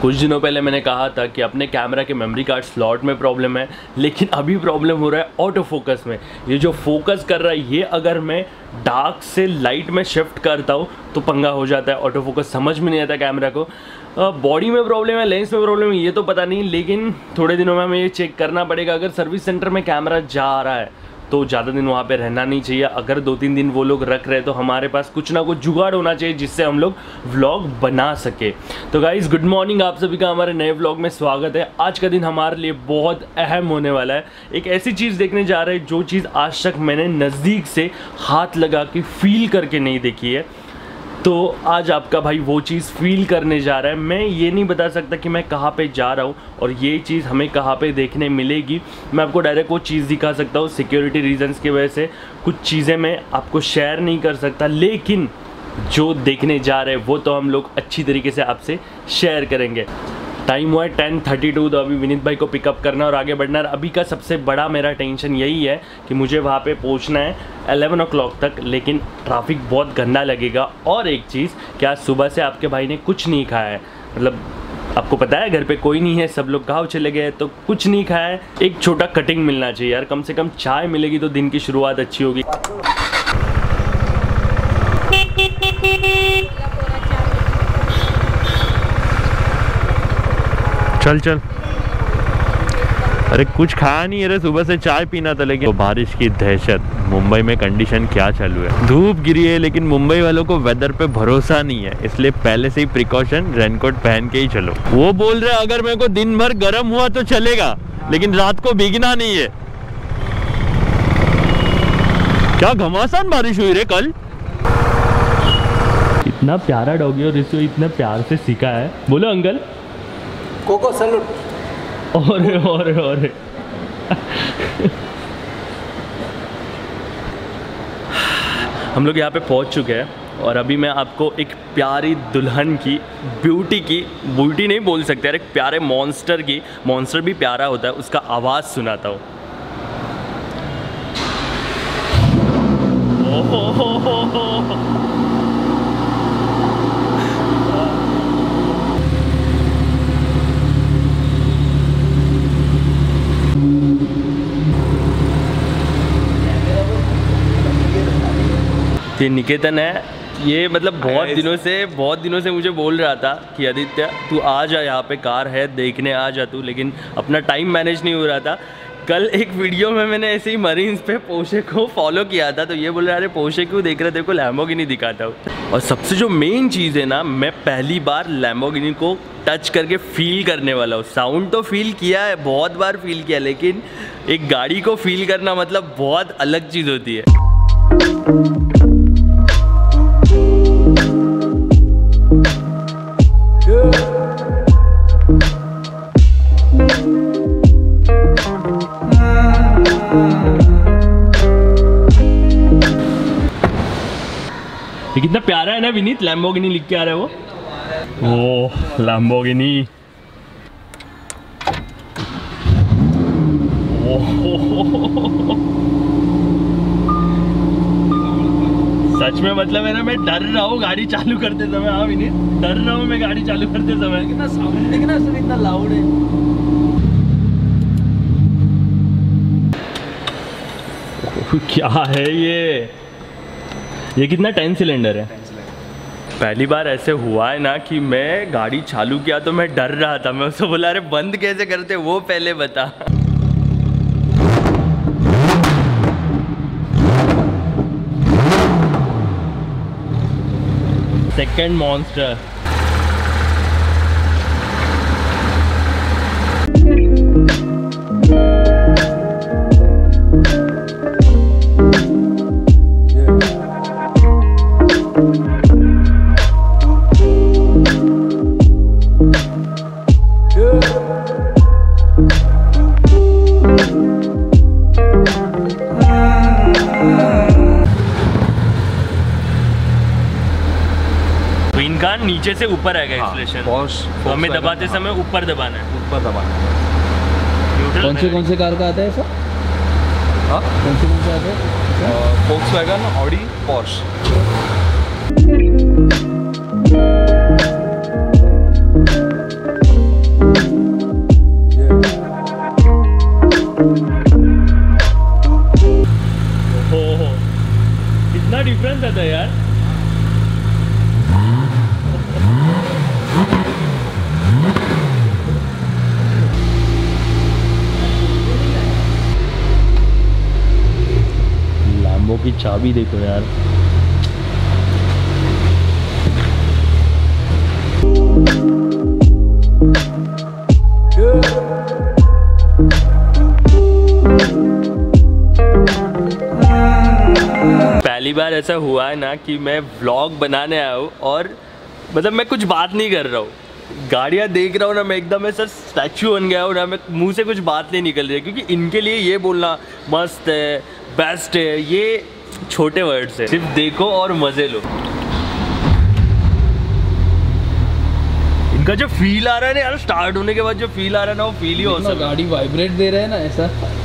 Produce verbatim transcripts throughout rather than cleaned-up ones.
कुछ दिनों पहले मैंने कहा था कि अपने कैमरा के मेमोरी कार्ड स्लॉट में प्रॉब्लम है, लेकिन अभी प्रॉब्लम हो रहा है ऑटो फोकस में। ये जो फोकस कर रहा है ये अगर मैं डार्क से लाइट में शिफ्ट करता हूँ तो पंगा हो जाता है, ऑटो फोकस समझ में नहीं आता कैमरा को। बॉडी में प्रॉब्लम है, लेंस में प्रॉब्लम है, ये तो पता नहीं, लेकिन थोड़े दिनों में हमें ये चेक करना पड़ेगा। अगर सर्विस सेंटर में कैमरा जा रहा है तो ज़्यादा दिन वहाँ पे रहना नहीं चाहिए। अगर दो तीन दिन वो लोग रख रहे हैं तो हमारे पास कुछ ना कुछ जुगाड़ होना चाहिए जिससे हम लोग व्लॉग बना सके। तो गाइज़ गुड मॉर्निंग, आप सभी का हमारे नए व्लॉग में स्वागत है। आज का दिन हमारे लिए बहुत अहम होने वाला है। एक ऐसी चीज़ देखने जा रहे हैं जो चीज़ आज तक मैंने नज़दीक से हाथ लगा के फील करके नहीं देखी है। तो आज आपका भाई वो चीज़ फील करने जा रहा है। मैं ये नहीं बता सकता कि मैं कहाँ पे जा रहा हूँ और ये चीज़ हमें कहाँ पे देखने मिलेगी। मैं आपको डायरेक्ट वो चीज़ दिखा सकता हूँ, सिक्योरिटी रीजंस की वजह से कुछ चीज़ें मैं आपको शेयर नहीं कर सकता, लेकिन जो देखने जा रहे हैं वो तो हम लोग अच्छी तरीके से आपसे शेयर करेंगे। टाइम हुआ है टेन थर्टी टू, तो अभी विनीत भाई को पिकअप करना और आगे बढ़ना है। अभी का सबसे बड़ा मेरा टेंशन यही है कि मुझे वहाँ पे पहुँचना है एलेवन ओ क्लॉक तक, लेकिन ट्रैफिक बहुत गंदा लगेगा। और एक चीज़, क्या सुबह से आपके भाई ने कुछ नहीं खाया है, मतलब आपको पता है घर पे कोई नहीं है, सब लोग गाँव चले गए, तो कुछ नहीं खाया है। एक छोटा कटिंग मिलना चाहिए यार, कम से कम चाय मिलेगी तो दिन की शुरुआत अच्छी होगी। चल चल, अरे कुछ खाया नहीं, अरे सुबह से चाय पीना था। लेकिन तो बारिश की दहशत, मुंबई में कंडीशन क्या चालू है, धूप गिरी है, लेकिन मुंबई वालों को वेदर पे भरोसा नहीं है, इसलिए पहले से ही प्रिकॉशन रेनकोट पहन के ही चलो। वो बोल रहे अगर मेरे को दिन भर गर्म हुआ तो चलेगा, लेकिन रात को भीगना नहीं है। क्या घमासान बारिश हुई रे कल। इतना प्यारा डॉगी और इसको इतना प्यार से सीखा है। बोलो अंकल कोको सैल्यूट। और और और हम लोग यहाँ पे पहुँच चुके हैं और अभी मैं आपको एक प्यारी दुल्हन की, ब्यूटी की, ब्यूटी नहीं बोल सकते यार, एक प्यारे मॉन्स्टर की, मॉन्स्टर भी प्यारा होता है, उसका आवाज़ सुनाता हूँ। ये निकेतन है, ये मतलब बहुत दिनों से बहुत दिनों से मुझे बोल रहा था कि आदित्य तू आ जा, यहाँ पे कार है देखने आ जा तू, लेकिन अपना टाइम मैनेज नहीं हो रहा था। कल एक वीडियो में मैंने ऐसे ही मरीन्स पे पोर्शे को फॉलो किया था, तो ये बोल रहा अरे पोर्शे क्यों देख रहे, तेरे को लैम्बोर्गिनी दिखाता हूँ। और सबसे जो मेन चीज़ है ना, मैं पहली बार लैम्बोर्गिनी को टच करके फील करने वाला हूँ। साउंड तो फील किया है, बहुत बार फील किया, लेकिन एक गाड़ी को फील करना मतलब बहुत अलग चीज़ होती है। ये कितना प्यारा है ना विनीत, लैम्बोर्गिनी लिख के आ रहा है वो। ओह लैम्बोर्गिनी, सच में मतलब है ना, मैं डर रहा हूँ गाड़ी चालू करते समय। हाँ विनीत, डर रहा हूँ मैं गाड़ी चालू करते समय। कितना साउंड देखना, सब इतना लाउड है। क्या है ये ये कितना टेन सिलेंडर है। पहली बार ऐसे हुआ है ना कि मैं गाड़ी चालू किया तो मैं डर रहा था, मैं उसको बोला अरे बंद कैसे करते वो पहले बता। Second monster. नीचे से ऊपर आएगा एक्सीलरेशन, तो हमें दबाते समय ऊपर दबाना है, ऊपर दबाना है। कौन से कौन से कार का आता है सर? हाँ कौन से कौन से आता है? Volkswagen, Audi, Porsche. डिफरेंस आता है यार। लैम्बो की चाबी देखो यार। पहली बार ऐसा हुआ है ना कि मैं व्लॉग बनाने आया हूँ और मतलब मैं कुछ बात नहीं कर रहा हूँ, गाड़ियाँ देख रहा हूँ ना, मैं एकदम ऐसा स्टैचू बन गया हूँ ना, मैं मुंह से कुछ बात नहीं निकल रही है, क्योंकि इनके लिए ये बोलना मस्त है, बेस्ट है, ये छोटे वर्ड्स है। सिर्फ देखो और मजे लो। इनका जो फील आ रहा है ना यार, स्टार्ट होने के बाद जो फील आ रहा है ना, वो फील ही हो। गाड़ी वाइब्रेट दे रहा है ना ऐसा,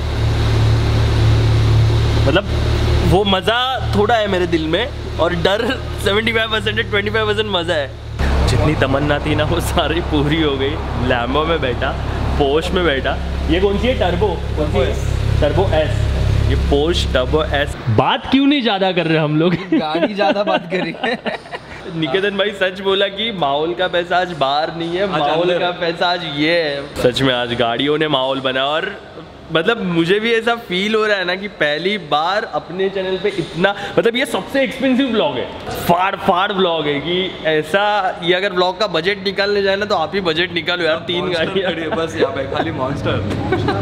मतलब वो मज़ा थोड़ा है मेरे दिल में और डर पचहत्तर परसेंट है, पच्चीस परसेंट मज़ा है। जितनी तमन्ना थी ना वो सारी पूरी हो गई। लैम्बो में बैठा, पोर्श में बैठा। ये कौन सी है? टर्बो। कौन सी है? Turbo S. ये पोर्श टर्बो एस। बात क्यों नहीं ज़्यादा कर रहे हम लोग? गाड़ी ज़्यादा बात कर रही है। निकेतन भाई सच बोला कि माहौल का पैसा आज बाहर नहीं है, माहौल का पैसा आज ये है। सच में आज गाड़ियों ने माहौल बना। और मतलब मुझे भी ऐसा फील हो रहा है ना कि पहली बार अपने चैनल पे इतना, मतलब ये सबसे एक्सपेंसिव व्लॉग है, फाड़ फाड़ व्लॉग है कि ऐसा, ये अगर व्लॉग का बजट निकालने जाए ना तो आप ही बजट निकालो यार। तीन गाड़ियाँ बस यहाँ पे खाली मॉन्स्टर।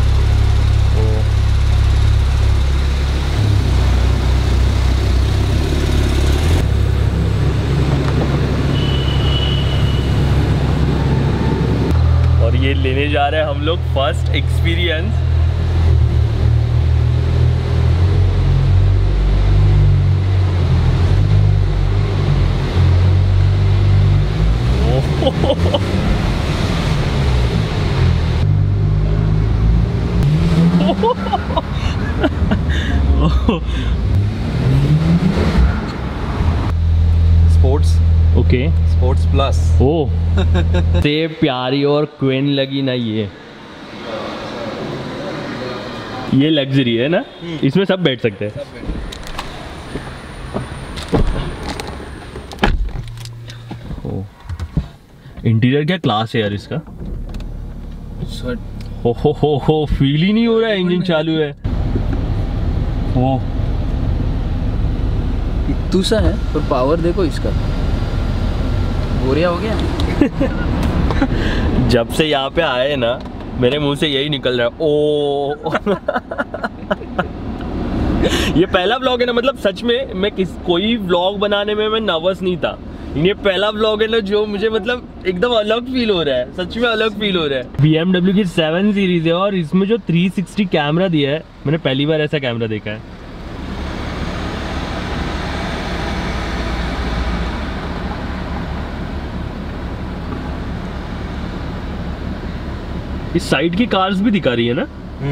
ये लेने जा रहे हैं हम लोग first experience. Sports. Okay, sports plus. ओ से प्यारी और क्वीन लगी ना ये ये लग्जरी है ना, इसमें सब बैठ सकते हैं। ओ इंटीरियर क्या क्लास है यार इसका। हो हो हो हो फील ही नहीं हो रहा है इंजन चालू है। ओ इतू सा है पर पावर देखो इसका, गोरिया हो गया। जब से यहाँ पे आए ना मेरे मुंह से यही निकल रहा है, ओ। ये पहला व्लॉग है ना, मतलब सच में मैं किस कोई व्लॉग बनाने में मैं नर्वस नहीं था। ये पहला व्लॉग है ना जो मुझे मतलब एकदम अलग फील हो रहा है, सच में अलग फील हो रहा है। बी एम डब्ल्यू की सेवन सीरीज है और इसमें जो थ्री सिक्सटी कैमरा दिया है, मैंने पहली बार ऐसा कैमरा देखा है। इस साइड की कार्स भी दिखा रही है ना।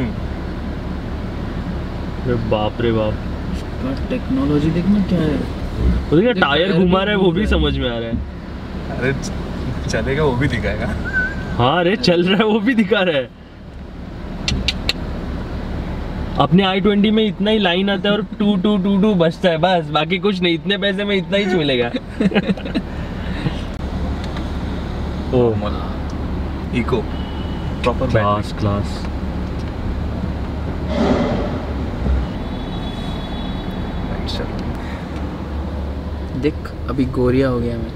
अरे बाप रे बाप, टेक्नोलॉजी देखना क्या है। वो देखना टायर घुमा रहा है, वो भी समझ में आ रहा है। अरे चलेगा वो भी दिखाएगा। हाँ अरे चल रहा है वो भी दिखा रहा है। अपने आई ट्वेंटी में इतना ही लाइन आता है और टू टू टू टू बचता है, बस बाकी कुछ नहीं। इतने पैसे में इतना ही मिलेगा। ओ इको प्रॉपर क्लास क्लास। देख अभी गोरिया हो गया मैं।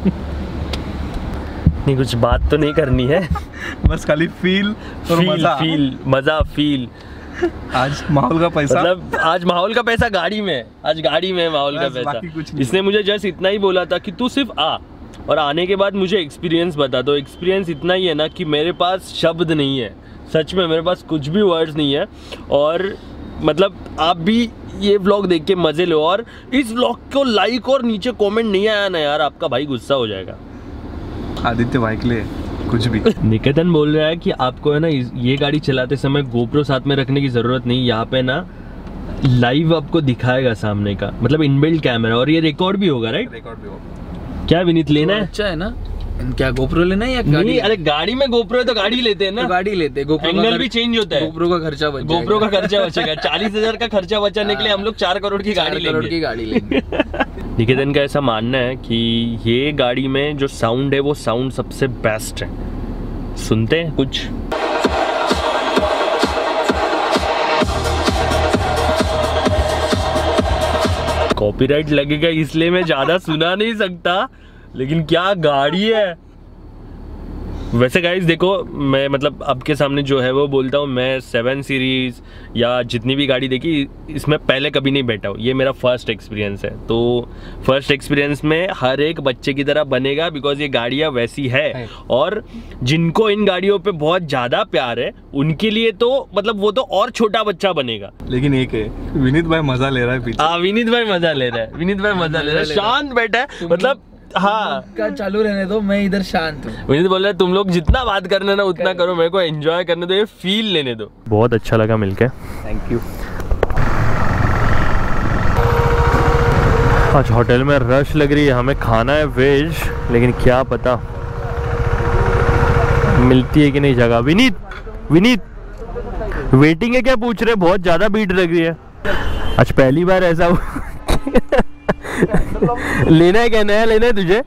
नहीं कुछ बात तो नहीं करनी है। बस खाली फील और फील मजा फील मजा फील। आज माहौल का पैसा, मतलब आज माहौल का पैसा गाड़ी में, आज गाड़ी में माहौल का पैसा। इसने मुझे जस्ट इतना ही बोला था कि तू सिर्फ आ और आने के बाद मुझे एक्सपीरियंस बता दो। एक्सपीरियंस इतना ही है ना कि मेरे पास शब्द नहीं है, सच में मेरे पास कुछ भी वर्ड्स नहीं है। और मतलब आप भी ये व्लॉग देख के मजे लो और इस व्लॉग को लाइक और नीचे कमेंट नहीं आया ना यार, आपका भाई गुस्सा हो जाएगा। आदित्य भाई के लिए कुछ भी। निकेतन बोल रहा है कि आपको है ना ये गाड़ी चलाते समय गोप्रो साथ में रखने की जरूरत नहीं, यहाँ पे ना लाइव आपको दिखाएगा सामने का, मतलब इनबिल्ट कैमरा, और ये रिकॉर्ड भी होगा राइट? रिकॉर्ड भी होगा। क्या विनीत लेना है? अच्छा है ना, क्या गोप्रो लेना है या गाड़ी? नहीं, अरे गाड़ी में गोप्रो है तो गाड़ी लेते हैं ना। तो गाड़ी लेते हैं, गोप्रो एंगल भी चेंज होता है, गोप्रो का खर्चा बच जाएगा। गोप्रो का खर्चा बचेगा। चालीस हजार का खर्चा बचाने के लिए हम लोग चार करोड़ की गाड़ी करोड़ की गाड़ी लेंगे। निकेतन का ऐसा मानना है कि ये गाड़ी में जो साउंड है वो साउंड सबसे बेस्ट है। सुनते हैं कुछ। कॉपीराइट लगेगा इसलिए मैं ज्यादा सुना नहीं सकता, लेकिन क्या गाड़ी है। वैसे गाइस देखो, मैं मतलब आपके सामने जो है वो बोलता हूँ, मैं सेवन सीरीज या जितनी भी गाड़ी देखी इसमें पहले कभी नहीं बैठा हूँ। ये मेरा फर्स्ट एक्सपीरियंस है। तो फर्स्ट एक्सपीरियंस में हर एक बच्चे की तरह बनेगा, बिकॉज ये गाड़ियाँ वैसी है, है। और जिनको इन गाड़ियों पे बहुत ज़्यादा प्यार है उनके लिए तो मतलब वो तो और छोटा बच्चा बनेगा। लेकिन एक है, विनीत भाई मजा ले रहा है पीछे। हाँ, विनीत भाई मजा ले रहा है, विनीत भाई मजा ले रहा है, शांत बैठा है। मतलब हाँ, का चालू रहने दो, मैं इधर शांत हूँ। विनीत बोल रहा है तुम लोग जितना बात करना ना उतना करो, मेरे को एंजॉय करने दो, ये फील लेने दो। बहुत अच्छा लगा मिलके, थैंक यू। आज होटल में रश लग रही है, हमें खाना है वेज, लेकिन क्या पता मिलती है कि नहीं जगह। विनीत विनीत वेटिंग है क्या पूछ रहे, बहुत ज्यादा भीड़ लग रही है। आज पहली बार ऐसा लेना है क्या, नया लेना है तुझे?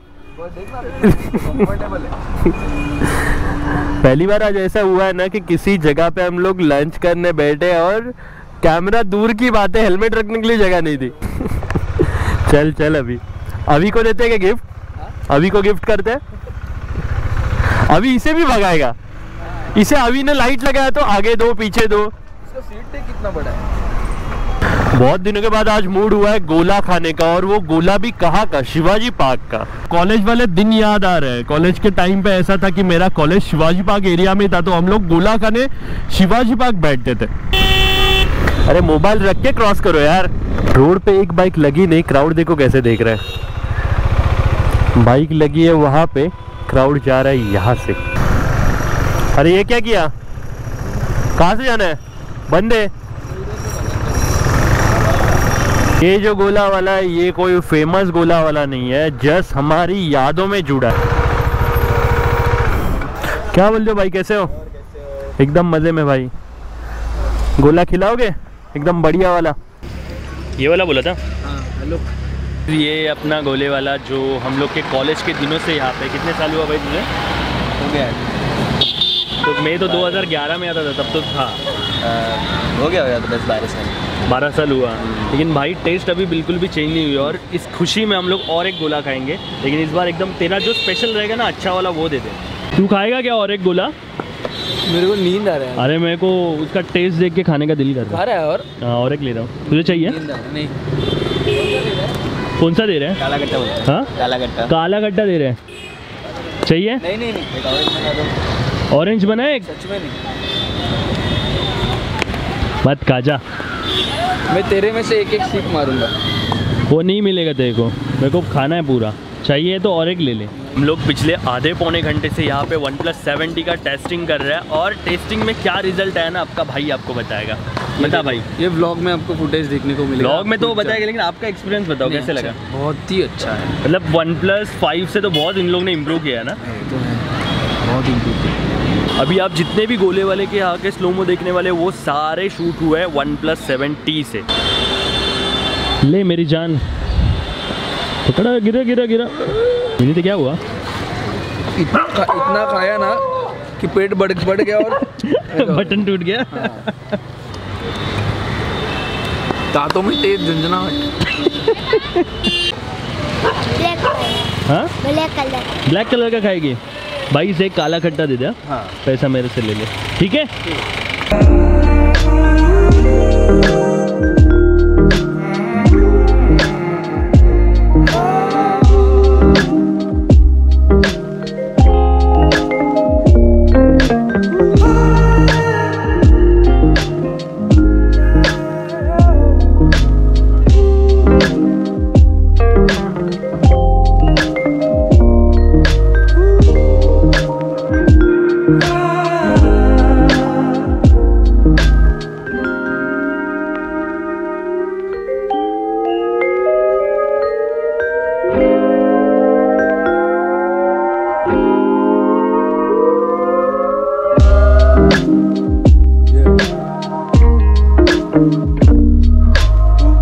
पहली बार आज ऐसा हुआ है ना कि किसी जगह पे हम लोग लंच करने बैठे और कैमरा दूर की बात है, हेलमेट रखने के लिए जगह नहीं थी। चल चल अभी अभी को देते हैं क्या गिफ्ट? अभी को गिफ्ट करते हैं। अभी इसे भी भगाएगा, इसे अभी ने लाइट लगाया तो आगे दो पीछे दो। इसका सीट कितना बड़ा है। बहुत दिनों के बाद आज मूड हुआ है गोला खाने का, और वो गोला भी कहाँ का, शिवाजी पार्क का। कॉलेज वाले दिन याद आ रहे हैं। कॉलेज के टाइम पे ऐसा था कि मेरा कॉलेज शिवाजी पार्क एरिया में था, तो हम लोग गोला खाने शिवाजी पार्क बैठते थे। अरे मोबाइल रख के क्रॉस करो यार। रोड पे एक बाइक लगी नहीं, क्राउड देखो कैसे देख रहे हैं। बाइक लगी है वहां पे, क्राउड जा रहा है यहाँ से। अरे ये क्या किया, कहाँ से जाना है? बंद है। ये जो गोला वाला है ये कोई फेमस गोला वाला नहीं है, जस्ट हमारी यादों में जुड़ा है। क्या बोल रहे हो भाई, कैसे हो? एकदम मजे में भाई। गोला खिलाओगे एकदम बढ़िया वाला? ये वाला बोला था। हाँ, हेलो। ये अपना गोले वाला जो हम लोग के कॉलेज के दिनों से यहाँ पे। कितने साल हुआ भाई तुझे? हो गया है। तो मैं तो दो हज़ार ग्यारह में आता था, तब तो था। आ, हो गया हो गया तो बस बारह साल बारह साल हुआ। लेकिन भाई टेस्ट अभी बिल्कुल भी चेंज नहीं हुई, और इस खुशी में हम लोग और एक गोला खाएंगे। लेकिन इस बार एकदम तेरा जो स्पेशल रहेगा ना, अच्छा वाला, वो दे दे। तू खाएगा क्या और एक गोला? मेरे को नींद आ रहा है। अरे मेरे को उसका टेस्ट देख के खाने का दिल कर रहा खा रहा है। और हाँ, और एक ले रहा हूँ। तुझे चाहिए? नींद आ रहा है। नहीं, कौन सा दे रहे हैं? काला गट्टा बोलते हैं। हाँ, काला गट्टा। काला गड्ढा दे रहे हैं। चाहिए? नहीं नहीं नहीं, एक ऑरेंज बना दो। ऑरेंज बना एक? सच में नहीं, मत काजा, मैं तेरे में से एक एक सीख मारूंगा। वो नहीं मिलेगा तेरे को, मेरे को खाना है पूरा। चाहिए तो और एक ले ले। हम लोग पिछले आधे पौने घंटे से यहाँ पे वन प्लस सेवेंटी का टेस्टिंग कर रहे हैं, और टेस्टिंग में क्या रिजल्ट आया ना आपका भाई आपको बताएगा। बता भाई। ये व्लॉग में आपको फुटेज देखने को मिलेगा। व्लॉग में तो वो बताएगा, लेकिन आपका एक्सपीरियंस बताओ कैसे लगा? बहुत ही अच्छा है। मतलब वन प्लस फाइव से तो बहुत इन लोग ने इम्प्रूव किया है ना। तो है, बहुत इम्प्रूव किया। अभी आप जितने भी गोले वाले के यहाँ के स्लोमो देखने वाले, वो सारे शूट हुए हैं वन प्लस सेवेंटी से। ले मेरी जान, पकड़ा, गिरा गिरा गिरा। तो क्या हुआ? इतना खा, इतना खाया ना कि पेट बढ़ बढ़ गया और बटन टूट गया। हाँ। दांतों में तेज झंझनाहट। हाँ, ब्लैक कलर। ब्लैक कलर का खाएगी भाई? इसे एक काला खट्टा दे दे। हाँ, पैसा मेरे से ले ले, ठीक है?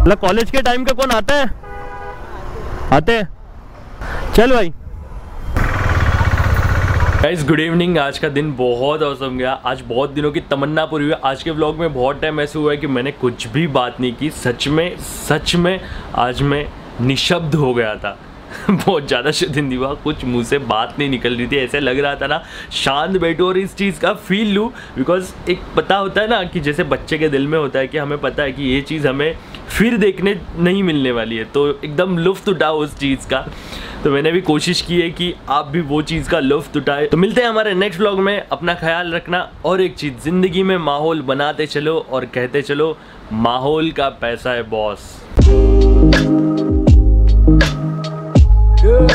मतलब कॉलेज के टाइम का कौन आता है? आते हैं। चल भाई गाइस, गुड इवनिंग। आज का दिन बहुत औसम गया। आज बहुत दिनों की तमन्ना पूरी हुई। आज के व्लॉग में बहुत टाइम ऐसे हुआ है कि मैंने कुछ भी बात नहीं की। सच में सच में आज मैं निशब्द हो गया था। बहुत ज़्यादा शुद्धिंदी हुआ, कुछ मुंह से बात नहीं निकल रही थी। ऐसे लग रहा था ना शांत बैठो और इस चीज़ का फील लूँ। बिकॉज एक पता होता है ना कि जैसे बच्चे के दिल में होता है कि हमें पता है कि ये चीज़ हमें फिर देखने नहीं मिलने वाली है, तो एकदम लुफ्त उठाओ उस चीज़ का। तो मैंने भी कोशिश की है कि आप भी वो चीज़ का लुफ्त उठाए। तो मिलते हैं हमारे नेक्स्ट व्लॉग में। अपना ख्याल रखना। और एक चीज़, ज़िंदगी में माहौल बनाते चलो और कहते चलो माहौल का पैसा है बॉस।